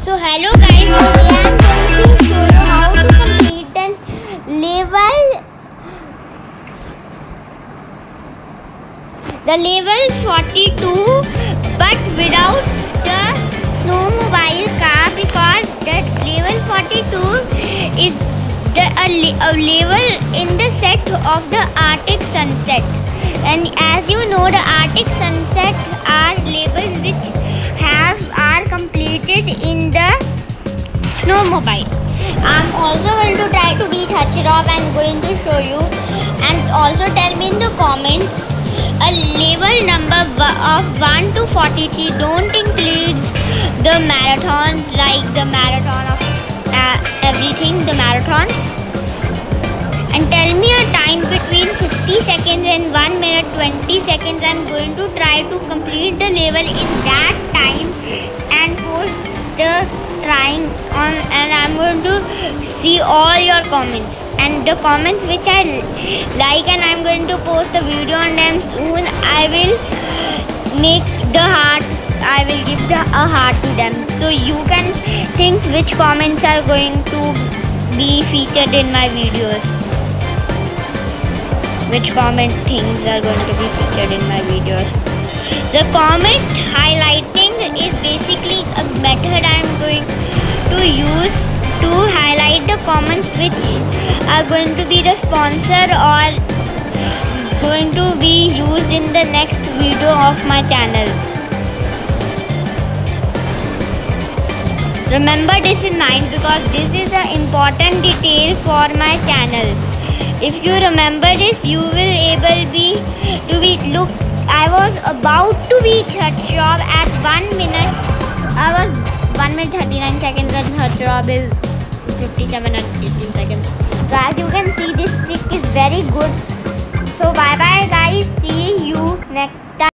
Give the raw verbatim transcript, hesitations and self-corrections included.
So hello guys, today I am going to show you how to complete an level, the level forty-two, but without the snowmobile car, because the level forty-two is the a, a level in the set of the Arctic Sunset. And as you know, the Arctic Sunset are levels which have are completed in the snowmobile. I'm also going to try to beat Hachirov and going to show you, and also tell me in the comments a level number of one to forty-three. Don't include the marathons, like the marathon of uh, everything, the marathons. And tell me a time between fifty seconds and one minute twenty seconds. I'm going to try to complete the level in that time and post the trying on, and I'm going to see all your comments and the comments which I like, and I'm going to post a video on them soon. I will make the heart, I will give the, a heart to them, so you can think which comments are going to be featured in my videos. Which comment things are going to be featured in my videos. The comment highlighting is basically a method I am going to use to highlight the comments which are going to be the sponsor or going to be used in the next video of my channel. Remember this in mind, because this is an important detail for my channel. If you remember this, you will able be to be look. I was about to reach Hachirov at one minute. I was one minute thirty-nine seconds, and Hachirov is fifty-seven and eighteen seconds. So as you can see, this trick is very good. So bye bye guys. See you next time.